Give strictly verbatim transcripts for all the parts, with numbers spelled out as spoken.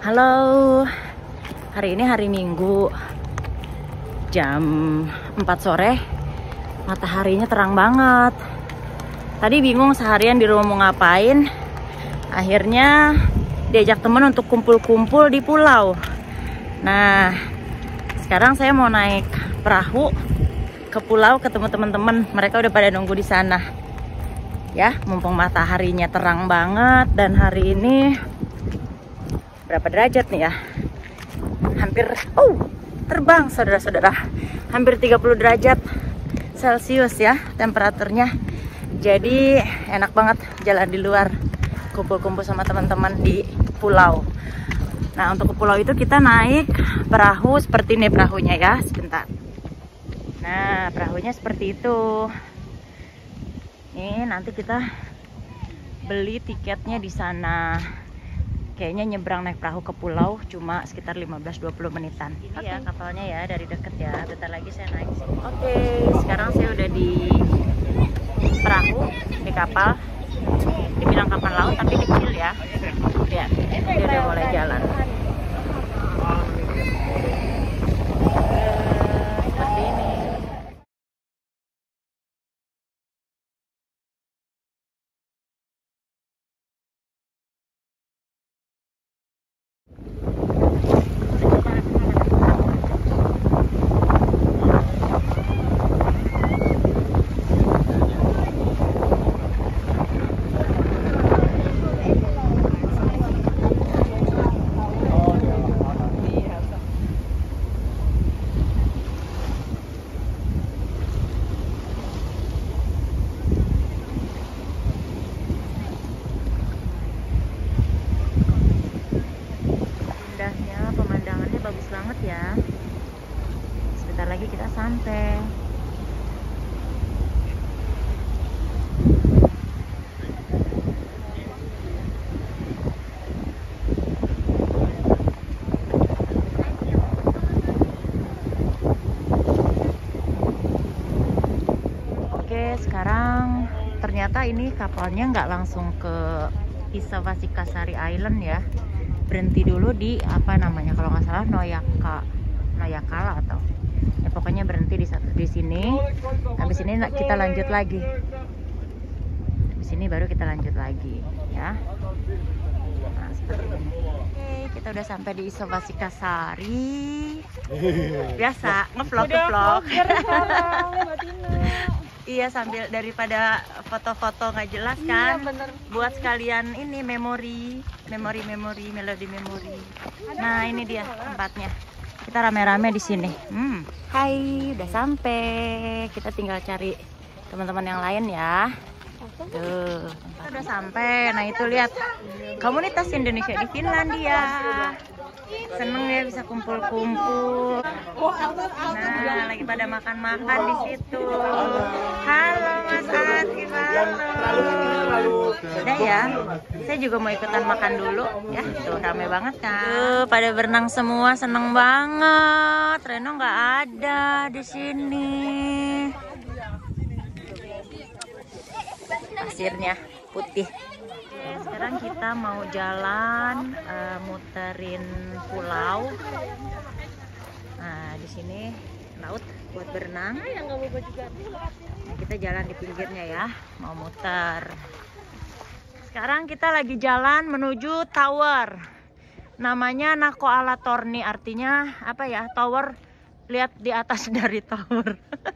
Halo, hari ini hari Minggu, jam empat sore, mataharinya terang banget. Tadi bingung seharian di rumah mau ngapain, akhirnya diajak temen untuk kumpul-kumpul di pulau. Nah, sekarang saya mau naik perahu ke pulau ketemu teman-teman, mereka udah pada nunggu di sana. Ya, mumpung mataharinya terang banget dan hari ini berapa derajat nih ya? Hampir, oh, terbang saudara-saudara. Hampir tiga puluh derajat Celcius ya temperaturnya. Jadi enak banget jalan di luar, kumpul-kumpul sama teman-teman di pulau. Nah, untuk ke pulau itu kita naik perahu seperti ini perahunya ya, sebentar. Nah, perahunya seperti itu. Ini nanti kita beli tiketnya di sana. Kayaknya nyebrang naik perahu ke pulau cuma sekitar lima belas sampai dua puluh menitan. Ini okay. Ya kapalnya ya, dari deket ya. Bentar lagi saya naik sini. Oke, okay, sekarang saya udah di perahu, di kapal. Dibilang kapal laut tapi kecil ya. Lihat, dia udah mulai jalan. Seperti ini. Pemandangannya bagus banget ya. Sebentar lagi kita sampai. Oke, sekarang ternyata ini kapalnya nggak langsung ke Isavasikasari Island ya. Berhenti dulu di apa namanya, kalau nggak salah Noyaka Noyakala atau ya pokoknya berhenti di satu di sini. Habis ini kita lanjut lagi. Habis ini baru kita lanjut lagi ya. Nah, seperti ini. Oke, kita udah sampai di Isavasikasari. Biasa ngevlog ngevlog. Iya, sambil daripada foto-foto nggak jelas kan, iya, bener. Buat sekalian ini memori, memori, memori, melodi memori. Nah, ini dia tempatnya. Kita rame-rame di sini. Hmm. Hai, udah sampai. Kita tinggal cari teman-teman yang lain ya. Tuh, kita udah sampai. Nah, itu lihat komunitas Indonesia di Finlandia. Seneng ya bisa kumpul-kumpul. Nah, lagi pada makan-makan di situ. Halo Mas Ad, gimana? Udah ya, saya juga mau ikutan makan dulu ya. Tuh rame banget kan. Tuh pada berenang semua, seneng banget. Reno nggak ada di sini. Pasirnya putih. Sekarang kita mau jalan uh, muterin pulau. Nah, di sini laut buat berenang. Nah, kita jalan di pinggirnya ya, mau muter. Sekarang kita lagi jalan menuju tower. Namanya Nako Ala Torni, artinya apa ya? Tower, lihat di atas dari tower.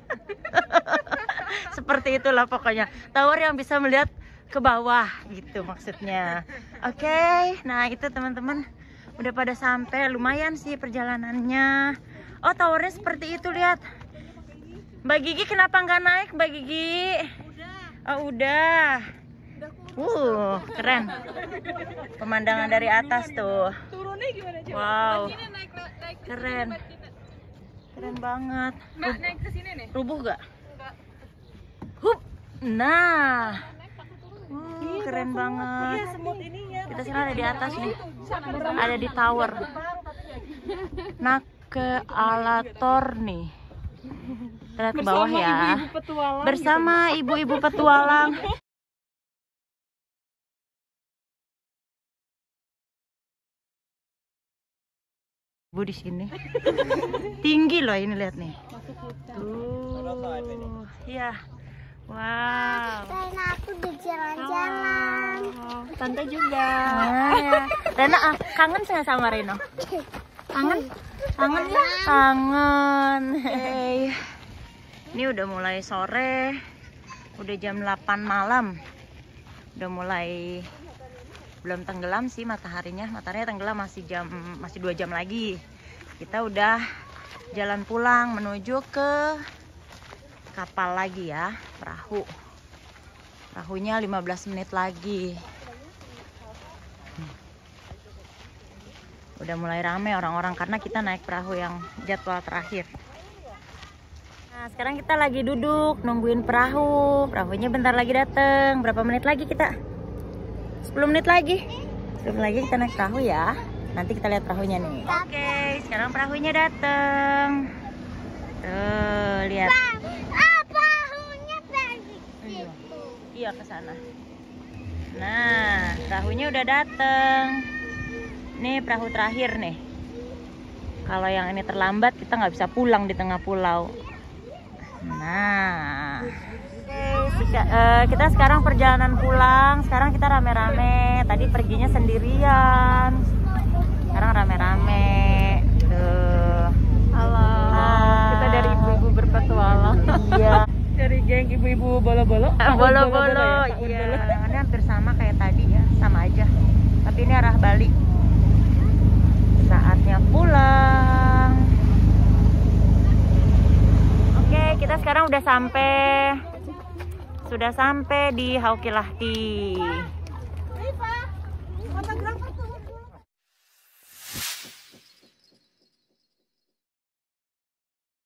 Seperti itulah pokoknya. Tower yang bisa melihat ke bawah gitu maksudnya. Oke, okay, nah itu teman-teman udah pada sampai. Lumayan sih perjalanannya. Oh, towernya seperti itu, lihat. Mbak Gigi kenapa nggak naik, Mbak Gigi? Oh, udah. Uh, keren. Pemandangan dari atas tuh. Wow, keren. Keren banget. Rubuh gak? Hup. Nah, uh, keren banget. Kita sekarang ada di atas nih. Ada di tower Nako Ala Torni. Lihat ke bawah ya. Bersama ibu-ibu petualang. Bu di sini. Tinggi loh ini, lihat nih. Tuh. Iya. Wow. Rena, aku udah jalan-jalan. Oh, Tante juga. Nah, ya. Rena, ah, kangen saya sama Reno? Kangen? Kangen ya? Kangen. Hey. Ini udah mulai sore. Udah jam delapan malam. Udah mulai belum tenggelam sih mataharinya. Mataharinya tenggelam masih jam masih dua jam lagi. Kita udah jalan pulang menuju ke kapal lagi ya, perahu. Perahunya lima belas menit lagi. Udah mulai rame orang-orang karena kita naik perahu yang jadwal terakhir. Nah, sekarang kita lagi duduk nungguin perahu. Perahunya bentar lagi dateng. Berapa menit lagi kita? sepuluh menit lagi. sepuluh menit lagi kita naik perahu ya. Nanti kita lihat perahunya nih. Oke, sekarang perahunya dateng. Tuh, lihat. Ah, perahunya pergi. Iya, iya ke sana. Nah, perahunya udah dateng. Nih perahu terakhir nih. Kalau yang ini terlambat kita nggak bisa pulang di tengah pulau. Nah, oke, uh, kita sekarang perjalanan pulang. Sekarang kita rame-rame. Tadi perginya sendirian. Sekarang rame-rame. Tuh. Halo. Hai. Kita dari ibu-ibu berpetualang. Iya. Dari geng ibu-ibu bolo-bolo. Bolo-bolo. Ya, iya. Ini hampir sama kayak tadi ya, sama aja. Tapi ini arah balik. Saatnya pulang. Oke, kita sekarang udah sampai sudah sampai di Haukilahti.